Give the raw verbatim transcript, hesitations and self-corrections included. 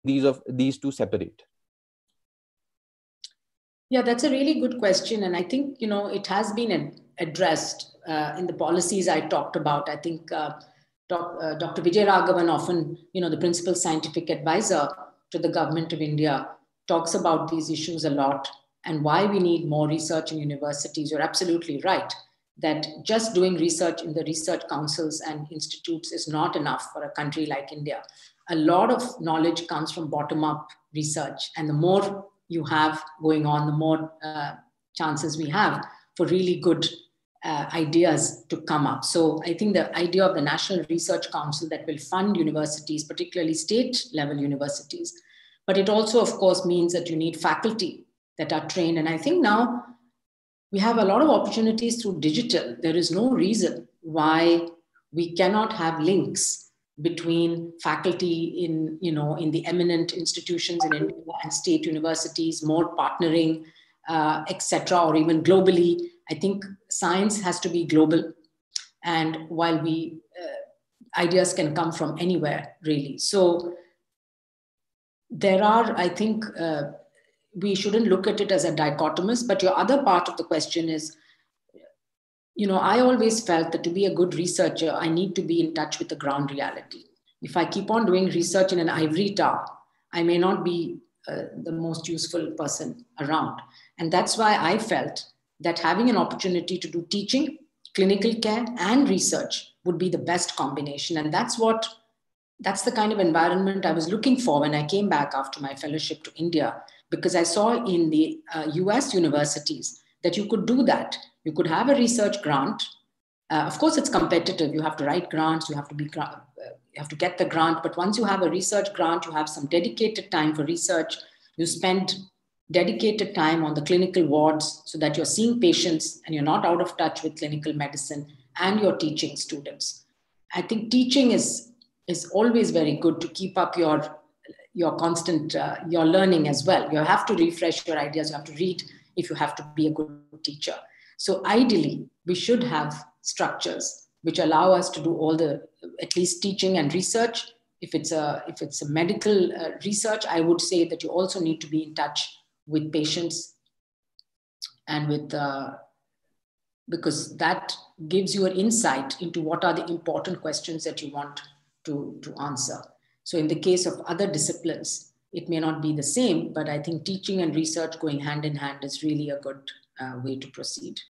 these of these two separate? Yeah, that's a really good question. And I think, you know, it has been ad addressed uh, in the policies I talked about. I think uh, doc, uh, Doctor Vijay Raghavan often, you know, the principal scientific advisor to the government of India, talks about these issues a lot and why we need more research in universities. You're absolutely right that just doing research in the research councils and institutes is not enough for a country like India. A lot of knowledge comes from bottom-up research, and the more you have going on, the more uh, chances we have for really good uh, ideas to come up. So I think the idea of the National Research Council that will fund universities, particularly state level universities, but it also, of course, means that you need faculty that are trained. And I think now we have a lot of opportunities through digital. There is no reason why we cannot have links between faculty in, you know, in the eminent institutions in India and state universities, more partnering, uh, et cetera, or even globally. I think science has to be global. And while we, uh, ideas can come from anywhere, really. So there are, I think, uh, we shouldn't look at it as a dichotomous, but your other part of the question is, you know, I always felt that to be a good researcher, I need to be in touch with the ground reality. If I keep on doing research in an ivory tower, I may not be uh, the most useful person around. And that's why I felt that having an opportunity to do teaching, clinical care, and research would be the best combination. And that's what, that's the kind of environment I was looking for when I came back after my fellowship to India, because I saw in the uh, U S universities that you could do that. You could have a research grant. Uh, of course, it's competitive. You have to write grants. You have to be, uh, you have to get the grant. But once you have a research grant, you have some dedicated time for research. You spend dedicated time on the clinical wards so that you're seeing patients and you're not out of touch with clinical medicine, and you're teaching students. I think teaching is, is always very good to keep up your, your constant, uh, your learning as well. You have to refresh your ideas. You have to read if you have to be a good teacher. So ideally, we should have structures which allow us to do all the, at least teaching and research. If it's a, if it's a medical uh, research, I would say that you also need to be in touch with patients and with, uh, because that gives you an insight into what are the important questions that you want to, to answer. So in the case of other disciplines, it may not be the same, but I think teaching and research going hand in hand is really a good uh, way to proceed.